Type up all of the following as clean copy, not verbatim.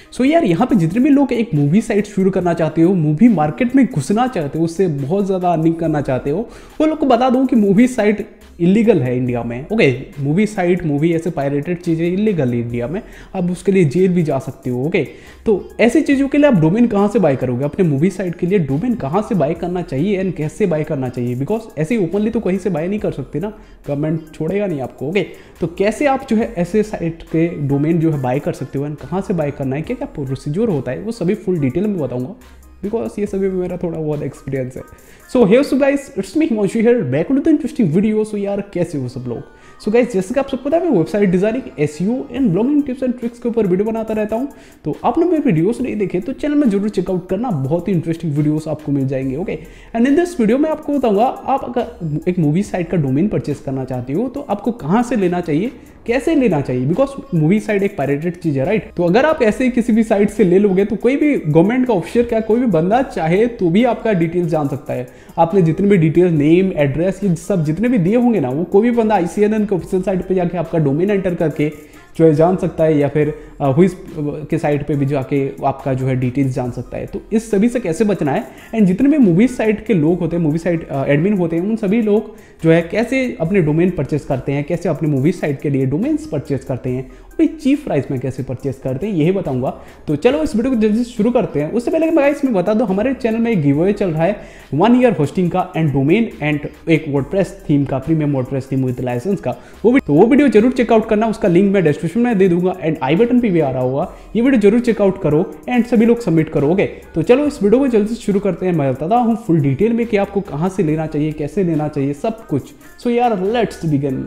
सो यार यहाँ पे जितने भी लोग एक मूवी साइट शुरू करना चाहते हो, मूवी मार्केट में घुसना चाहते हो, उससे बहुत ज़्यादा अर्निंग करना चाहते हो, वो लोग को बता दूँ कि मूवी साइट इलीगल है इंडिया में। ओके, मूवी साइट, मूवी ऐसे पायरेटेड चीज़ें इलीगल है इंडिया में, आप उसके लिए जेल भी जा सकते हो। ओके, तो ऐसी चीज़ों के लिए आप डोमेन कहाँ से बाय करोगे? अपने मूवी साइट के लिए डोमेन कहाँ से बाय करना चाहिए एंड कैसे बाय करना चाहिए? बिकॉज ऐसे ओपनली तो कहीं से बाय नहीं कर सकते ना, गवर्नमेंट छोड़ेगा नहीं आपको। ओके, तो कैसे आप जो है ऐसे साइट के डोमेन जो है बाय कर सकते हो एंड कहाँ से बाय करना है, क्या क्या प्रोसीजर होता है, वो सभी फुल डिटेल में बताऊँगा, बिकॉज ये सभी में मेरा थोड़ा बहुत एक्सपीरियंस है। So hey so guys, it's me Himanshu here, back to the interesting video. So यार कैसे हो सब लोग? सो गाइस, जैसे कि आप सबको पता है मैं website designing, SEO and blogging tips and tricks के ऊपर वीडियो बनाता रहता हूं। तो आपने मेरे वीडियोस नहीं देखे तो चैनल में जरूर चेकआउट करना, बहुत ही इंटरेस्टिंग वीडियोस आपको मिल जाएंगे। Okay, and in this video में आपको बताऊंगा, आप अगर एक मूवी साइट का डोमेन परचेस करना चाहते हो तो आपको कहां से लेना चाहिए, कैसे लेना चाहिए, बिकॉज मूवी साइट एक पायरेटेड चीज है, राइट? तो अगर आप ऐसे ही किसी भी साइट से ले लोगे तो कोई भी गवर्नमेंट का ऑफिसर, क्या कोई भी बंदा चाहे तो भी आपका डिटेल्स जान सकता है। आपने जितने भी डिटेल्स, नेम, एड्रेस, ये सब जितने भी दिए होंगे ना, वो कोई भी बंदा ICANN के ऑफिशियल साइट पे जाके आपका डोमेन एंटर करके जो है जान सकता है, या फिर हुइस के साइट पे भी जाके आपका जो है डिटेल्स जान सकता है। तो इस सभी से कैसे बचना है, एंड जितने भी मूवी साइट के लोग होते हैं, मूवी साइट एडमिन होते हैं, उन सभी लोग जो है कैसे अपने डोमेन परचेस करते हैं, कैसे अपने मूवी साइट के लिए डोमेन्स परचेस करते हैं, और चीप प्राइस में कैसे परचेस करते हैं, यही बताऊंगा। तो चलो इस वीडियो को जल्दी शुरू करते हैं। उससे पहले मैं इसमें बता दूं, हमारे चैनल में एक गिवअवे चल रहा है 1 ईयर होस्टिंग का एंड डोमेन एंड एक वर्डप्रेस थीम का, premium WordPress theme with license का। वो वीडियो जरूर चेकआउट करना, उसका लिंक मैं डिस्क्रिप्शन में दे दूंगा एंड आई बटन पे भी आ रहा होगा। ये वीडियो जरूर चेकआउट करो एंड सभी लोग सबमिट करो। ओके, तो चलो इस वीडियो को जल्दी से शुरू करते हैं। मैं बताता हूँ फुल डिटेल में कि आपको कहाँ से लेना चाहिए, कैसे लेना चाहिए, सब कुछ। सो यार let's begin.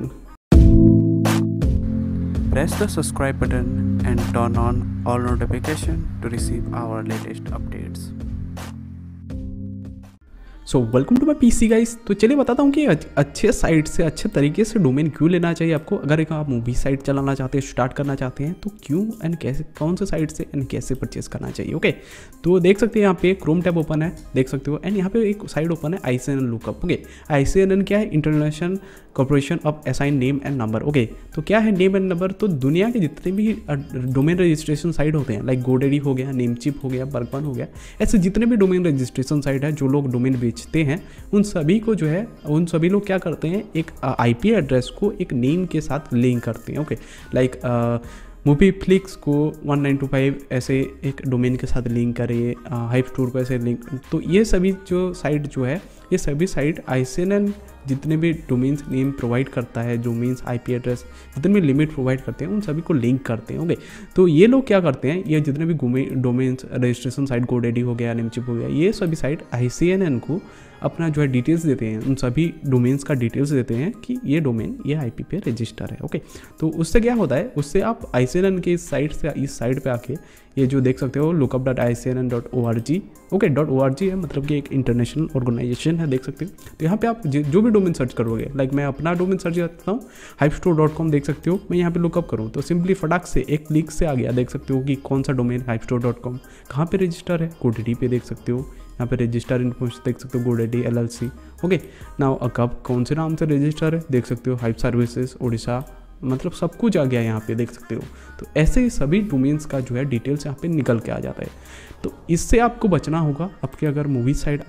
Press the subscribe button and turn on all notifications to receive our latest updates. So welcome to my PC guys. तो चलिए बताता हूँ कि अच्छे साइट से, अच्छे तरीके से डोमेन क्यों लेना चाहिए आपको। अगर एक आप मूवी साइट चलाना चाहते हैं, स्टार्ट करना चाहते हैं, तो क्यों एंड कैसे, कौन से साइट से एंड कैसे परचेस करना चाहिए। ओके, तो देख सकते हैं यहाँ पे क्रोम टैब ओपन है, देख सकते हो, एंड यहाँ पे एक साइट ओपन है ICANN लुकअप। ओके, ICANN क्या है? International corporation of assign name and number. Okay, तो क्या है नेम एंड नंबर? तो दुनिया के जितने भी डोमेन रजिस्ट्रेशन साइट होते हैं, लाइक GoDaddy हो गया, नेमचिप हो गया, बर्गमन हो गया, ऐसे जितने भी डोमेन रजिस्ट्रेशन साइट है, जो लोग डोमेन बेचते हैं, उन सभी को जो है, उन सभी लोग क्या करते हैं, एक IP एड्रेस को एक नेम के साथ लिंक करते हैं। ओके, लाइक मूवी फ्लिक्स को 1925 ऐसे एक डोमेन के साथ लिंक करे, हाइप स्टोर को ऐसे लिंक। तो ये सभी जो साइट जो है, ये सभी साइट ICANN जितने भी डोमेन्स नेम प्रोवाइड करता है, डोमेन्स IP एड्रेस जितने भी लिमिट प्रोवाइड करते हैं, उन सभी को लिंक करते हैं। ओके, तो ये लोग क्या करते हैं, ये जितने भी डोमेन्स रजिस्ट्रेशन साइट, GoDaddy हो गया, नेमचिप हो गया, ये सभी साइट ICANN को अपना जो है डिटेल्स देते हैं, उन सभी डोमेन्स का डिटेल्स देते हैं कि ये डोमेन ये IP पे रजिस्टर है। ओके, तो उससे क्या होता है, उससे आप ICANN के इस साइट से इस साइट पे आके ये जो देख सकते हो lookup.icann.org। ओके, .org है, मतलब कि एक इंटरनेशनल ऑर्गेनाइजेशन है, देख सकते हो। तो यहाँ पे आप जो भी डोमेन सर्च करोगे, लाइक मैं अपना डोमेन सर्च करता हूँ hypestore.com, देख सकते हो, मैं यहाँ पे लुकअप करूँ तो सिंपली फटाक से एक क्लिक से आ गया, देख सकते हो कि कौन सा डोमेन hypestore.com कहाँ पे रजिस्टर है, GoDaddy पे देख सकते हो, यहाँ पे रजिस्टर इन्फॉर्मेशन देख सकते हो, GoDaddy LLC। ओके, नाउ कब कौन से नाम से रजिस्टर है देख सकते हो, हाइप सर्विसेज उड़ीसा, मतलब सब कुछ आ गया यहाँ पे देख सकते हो। तो ऐसे ही सभी डोमेन्स का जो है डिटेल्स यहाँ पे निकल के आ जाता है। तो इससे आपको बचना होगा, आपके अगर मूवी साइट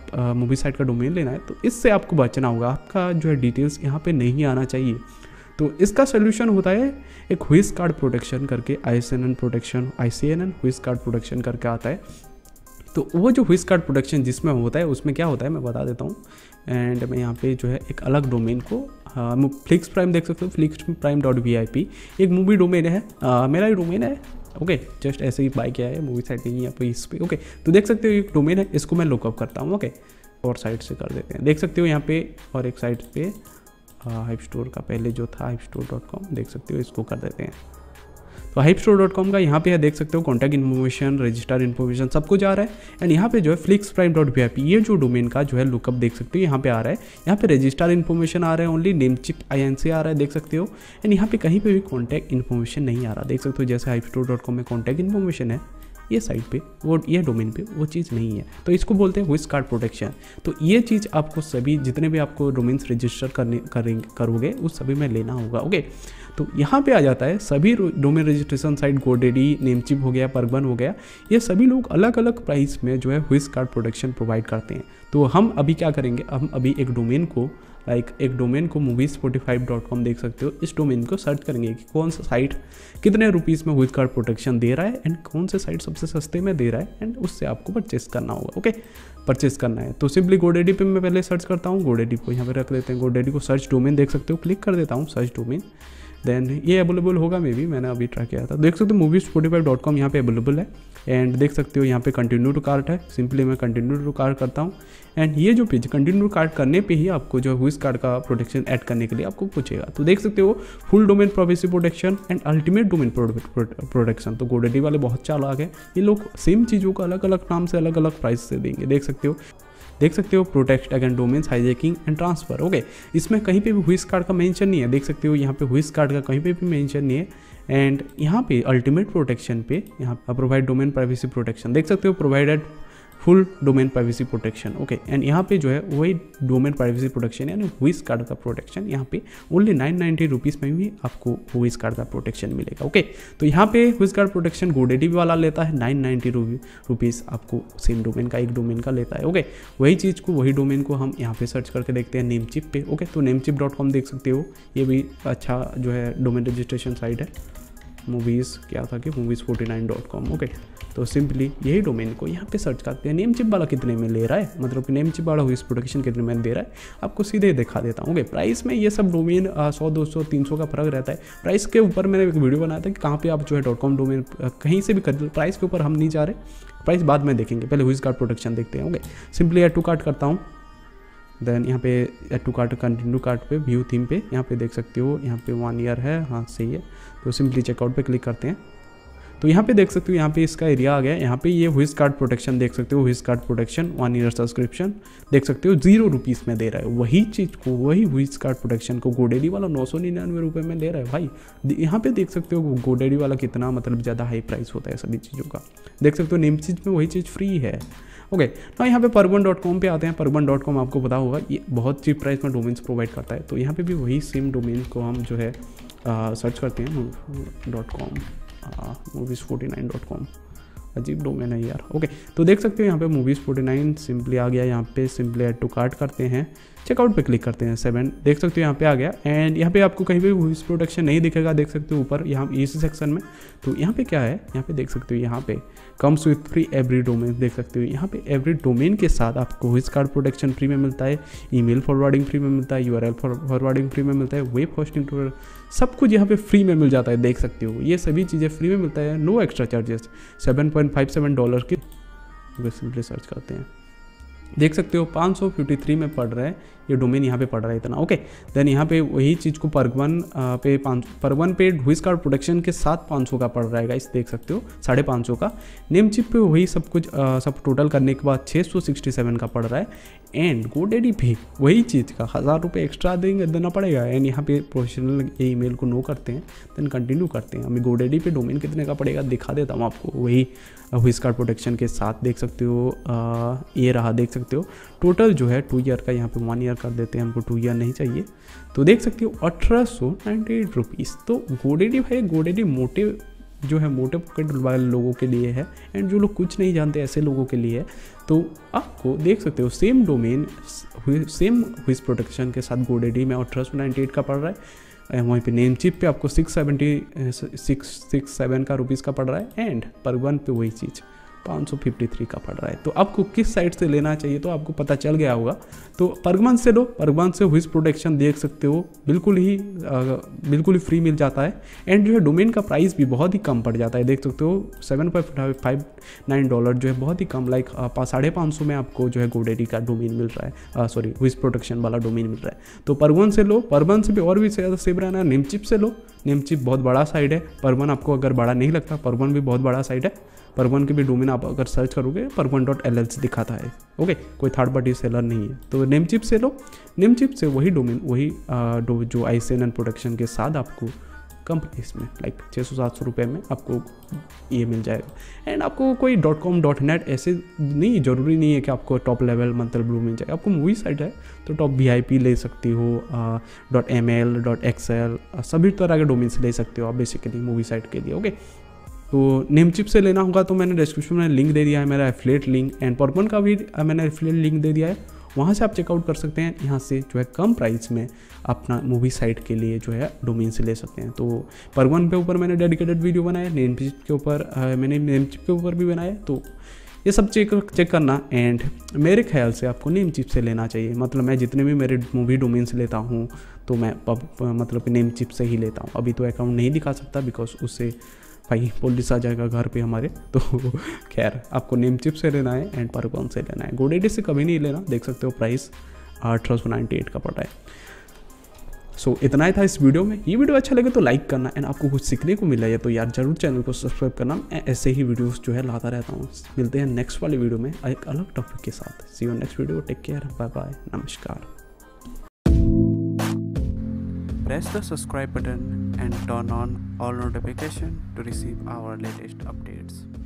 का डोमेन लेना है तो इससे आपको बचना होगा, आपका जो है डिटेल्स यहाँ पे नहीं आना चाहिए। तो इसका सोल्यूशन होता है एक हुइस कार्ड प्रोटेक्शन करके, ICANN हुइस कार्ड प्रोटेक्शन करके आता है। तो वो जो हुइस कार्ड प्रोटेक्शन जिसमें होता है, उसमें क्या होता है मैं बता देता हूँ। एंड मैं यहाँ पे जो है एक अलग डोमेन को, फ्लिक्स प्राइम देख सकते हो, flixprime.vip एक मूवी डोमेन है, मेरा ही डोमेन है। ओके, जस्ट ऐसे ही बाय किया है, मूवी साइट नहीं है पे इस पे। ओके, तो देख सकते हो एक डोमेन है, इसको मैं लुकअप करता हूँ। ओके, और साइट से कर देते हैं, देख सकते हो यहाँ पे, और एक साइट पे हाइप स्टोर का पहले जो था hypestore.com, देख सकते हो, इसको कर देते हैं। तो hypestore.com का यहाँ पे है, देख सकते हो, कॉन्टैक्ट इन्फॉर्मेशन, रजिस्टर इन्फॉर्मेशन सब कुछ आ रहा है। एंड यहाँ पे जो है flixprime.vip ये जो डोमेन का जो है लुकअप देख सकते हो, यहाँ पे आ रहा है, यहाँ पे रजिस्टर इन्फॉर्मेशन आ रहा है, ओनली नेमचिप INC आ रहा है, देख सकते हो। एंड यहाँ पे कहीं पे भी कॉन्टैक्ट इन्फॉर्मेशन नहीं आ रहा, देख सकते हो, जैसे hypestore.com में कॉन्टैक्ट इन्फॉर्मेशन है, ये साइट पे वो ये डोमेन पे वो चीज़ नहीं है, तो इसको बोलते हैं व्हिस कार्ड प्रोटेक्शन। तो ये चीज़ आपको सभी जितने भी आपको डोमेन्स रजिस्टर करोगे उस सभी में लेना होगा। ओके, तो यहाँ पे आ जाता है सभी domain registration site, GoDaddy, Namecheap हो गया, परगवन हो गया, ये सभी लोग अलग अलग प्राइस में जो है व्हिस कार्ड प्रोटेक्शन प्रोवाइड करते हैं। तो हम अभी क्या करेंगे, हम अभी एक डोमेन को movies45.com देख सकते हो, इस डोमेन को सर्च करेंगे कि कौन सा साइट कितने रुपीज़ में व्हिस कार्ड प्रोटेक्शन दे रहा है एंड कौन से साइट सबसे सस्ते में दे रहा है, एंड उससे आपको परचेस करना होगा। ओके, परचेस करना है तो सिंपली गोडेडी पे मैं पहले सर्च करता हूँ, गोडेडी को यहाँ पे रख देते हैं, गोडेडी को सर्च डोमेन देख सकते हो, क्लिक कर देता हूँ सर्च डोमेन, देन ये अवेलेबल होगा, मे बी मैंने अभी ट्राई किया था, देख सकते हो movies45.com यहाँ पे अवेलेबल है। एंड देख सकते हो यहाँ पे कंटिन्यू टू कार्ट है, सिंपली मैं कंटिन्यू टू कार्ट करता हूँ, एंड ये जो पेज कंटिन्यू कार्ट करने पे ही आपको जो व्हिस कार्ड का प्रोटेक्शन ऐड करने के लिए आपको पूछेगा। तो देख सकते हो full domain privacy protection and ultimate domain protection. तो गोडेडी वाले बहुत चालाक है, ये लोग सेम चीज़ों को अलग अलग नाम से अलग अलग प्राइस से देंगे। देख सकते हो protect against domains hijacking and transfer. Okay, इसमें कहीं पे भी व्हिस कार्ड का मेंशन नहीं है, देख सकते हो यहाँ पे व्हिस कार्ड का कहीं पे भी मेंशन नहीं है। एंड यहाँ पे अल्टीमेट प्रोटेक्शन पे यहाँ प्रोवाइड डोमेन प्राइवेसी प्रोटेक्शन, देख सकते हो provided full domain privacy protection. Okay, and यहाँ पे जो है वही डोमेन प्राइवेसी प्रोटेक्शन यानी व्हिस कार्ड का प्रोटेक्शन यहाँ पे ओनली 990 रुपीज़ में भी आपको व्हिस कार्ड का प्रोटेक्शन मिलेगा। ओके, तो यहाँ पे व्हिस कार्ड प्रोटेक्शन गोडेडी वाला लेता है 990 रुपीज़, आपको सेम डोमेन का एक डोमेन का लेता है। ओके, वही चीज़ को वही डोमेन को हम यहाँ पे सर्च करके देखते हैं नेमचिप पे। ओके, तो नेमचिप.com देख सकते हो, ये भी अच्छा जो है डोमेन रजिस्ट्रेशन साइट है। मूवीज़ क्या था कि movies49.com। ओके, तो सिंपली यही डोमेन को यहाँ पे सर्च करते हैं, नेमचिप वाला कितने में ले रहा है, मतलब कि नेमचिप वाला व्हिस प्रोटेक्शन कितने में दे रहा है, आपको सीधे दिखा देता हूँ। ओके, प्राइस में ये सब डोमेन 100, 200, 300 का फर्क रहता है। प्राइस के ऊपर मैंने एक वीडियो बनाया था कि कहाँ पे आप जो है .com डोमेन कहीं से भी कर लो, प्राइस के ऊपर हम नहीं जा रहे, प्राइस बाद में देखेंगे, पहले व्हिस कार्ड प्रोटेक्शन देखते हैं। Okay, simply add to cart करता हूँ, देन यहाँ पे add to cart continue cart पे व्यू थीम पे यहाँ पे देख सकते हो, यहाँ पे 1 ईयर है, हाँ सही है। तो सिंपली चेकआउट पे क्लिक करते हैं, तो यहाँ पे देख सकते हो यहाँ पे इसका एरिया आ गया, यहाँ पे ये व्हिस कार्ड प्रोटेक्शन देख सकते हो, whois guard protection 1 year subscription देख सकते हो 0 रुपीज़ में दे रहा है। वही चीज़ को वही व्हिस कार्ड प्रोटेक्शन को गोडेडी वाला 999 रुपये में दे रहा है भाई। यहाँ पे देख सकते हो गोडेडी वाला कितना मतलब ज़्यादा हाई प्राइस होता है सभी चीज़ों का, देख सकते हो नेमचिप में वही चीज़ फ्री है। ओके, ना यहाँ पे परगवन.com पे आते हैं। परगवन.com आपको पता होगा ये बहुत चीप प्राइस में डोमेन्स प्रोवाइड करता है, तो यहाँ पे भी वही सेम डोमेन को हम जो है सर्च करते हैं .com movies49.com, अजीब डोमेन है यार। ओके, तो देख सकते हो यहाँ पे movies49 सिंपली आ गया, यहाँ पे सिंपली ऐड टू कार्ट करते हैं, चेकआउट पे क्लिक करते हैं 7, देख सकते हो यहाँ पे आ गया। एंड यहाँ पे आपको कहीं भी व्हिस प्रोटेक्शन नहीं दिखेगा, देख सकते हो ऊपर यहाँ इसी सेक्शन में। तो यहाँ पे क्या है, यहाँ पे देख सकते हो यहाँ पे comes with free every domain, देख सकते हो यहाँ पे एवरी डोमेन के साथ आपको व्हिस कार्ड प्रोटेक्शन फ्री में मिलता है, ईमेल फॉरवर्डिंग फ्री में मिलता है, URL फॉरवर्डिंग फ्री में मिलता है, वेब होस्टिंग सब कुछ यहाँ पे फ्री में मिल जाता है। देख सकते हो ये सभी चीज़ें फ्री में मिलता है, नो एक्स्ट्रा चार्जेस। $7.57 की सिंपली सर्च करते हैं, देख सकते हो 553 में पड़ रहा है ये डोमेन, यहाँ पे पड़ रहा है इतना। ओके, देन यहाँ पे वही चीज़ को परगवन पे व्हिस कार्ड प्रोटेक्शन के साथ 500 का पड़ रहा है गाइस, देख सकते हो 550 का। नेमचिप पे वही सब कुछ सब टोटल करने के बाद 667 का पड़ रहा है। एंड गोडेडी पे वही चीज़ का 1000 रुपये एक्स्ट्रा देना पड़ेगा। एंड यहाँ पे प्रोफेशनल ये ईमेल को नो करते हैं, देन कंटिन्यू करते हैं। हमें गोडेडी पे डोमेन कितने का पड़ेगा दिखा देता हूँ आपको, वही व्हिस कार्ड प्रोटेक्शन के साथ देख सकते हो ये रहा, देख सकते हो टोटल जो है 2 ईयर का, यहाँ पे 1 ईयर कर देते हैं, हमको 2 ईयर नहीं चाहिए। तो देख सकते हो 1898 रुपीज़। तो गोडेडी भाई, गोडेडी मोटे जो है मोटे पॉकेट वाले लोगों के लिए है, एंड जो लोग कुछ नहीं जानते ऐसे लोगों के लिए है। तो आपको देख सकते हो same domain same whois protection के साथ गोडेडी में 1898 का पड़ रहा है। वहीं पे नेमचिप पे आपको 667 का रुपीज़ का पड़ रहा है, एंड परगवन पे वही चीज़ 553 का पड़ रहा है। तो आपको किस साइट से लेना चाहिए तो आपको पता चल गया होगा। तो परगवन से लो, परगवन से व्हिस प्रोटेक्शन देख सकते हो बिल्कुल ही फ्री मिल जाता है। एंड जो है डोमेन का प्राइस भी बहुत ही कम पड़ जाता है, देख सकते हो $7.59 जो है बहुत ही कम, लाइक 550 में आपको जो है गोडेडी का डोमेन मिल रहा है, सॉरी व्हिस प्रोटेक्शन वाला डोमेन मिल रहा है। तो परगवन से लो, परगवन से भी और भी ज़्यादा सेव रहना है। नेमचिप से लो, नेमचिप बहुत बड़ा साइट है, परगवन आपको अगर बड़ा नहीं लगता, परगवन भी बहुत बड़ा साइट है। परगवन के भी डोमेन आप अगर सर्च करोगे परगवन.ll दिखाता है। ओके, कोई थर्ड पार्टी सेलर नहीं है। तो नेमचिप से लो, नेमचिप से वही डोमेन वही जो ISN एंड प्रोटेक्शन के साथ आपको कम प्राइस में, लाइक 600-700 रुपये में आपको ये मिल जाएगा। एंड आपको कोई .com.net ऐसे नहीं, ज़रूरी नहीं है कि आपको टॉप लेवल मतलब ब्लू मिल जाए। आपको मूवी साइट है तो टॉप VIP ले सकती हो, .ml, .xl सभी तरह के डोमेन से ले सकते हो आप बेसिकली मूवी साइट के लिए। ओके, तो नेमचिप से लेना होगा तो मैंने डिस्क्रिप्शन में लिंक दे दिया है, मेरा एफिलिएट लिंक, एंड परगन का भी मैंने एफिलिएट लिंक दे दिया है, वहाँ से आप चेकआउट कर सकते हैं। यहाँ से जो है कम प्राइस में अपना मूवी साइट के लिए जो है डोमेन से ले सकते हैं। तो परगन के ऊपर मैंने डेडिकेटेड वीडियो बनाया, नेमचिप के ऊपर मैंने नेमचिप के ऊपर भी बनाया, तो ये सब चेक करना। एंड मेरे ख्याल से आपको नेमचिप से लेना चाहिए, मतलब मैं जितने भी मेरे मूवी डोमेन से लेता हूँ तो मैं मतलब नेमचिप से ही लेता हूँ। अभी तो अकाउंट नहीं दिखा सकता बिकॉज उससे भाई पुलिस आ जाएगा घर पे हमारे, तो खैर आपको नेमचिप से लेना है एंड परगन से लेना है। GoDaddy से कभी नहीं लेना, देख सकते हो प्राइस 1898 का पड़ा है। सो इतना ही था इस वीडियो में। ये वीडियो अच्छा लगे तो लाइक करना, एंड आपको कुछ सीखने को मिला है तो यार जरूर चैनल को सब्सक्राइब करना। ऐसे ही वीडियोस जो है लाता रहता हूँ। मिलते हैं नेक्स्ट वाली वीडियो में एक अलग टॉपिक के साथ। See you next video, take care, bye bye, नमस्कार। Press the subscribe button and turn on all notifications to receive our latest updates.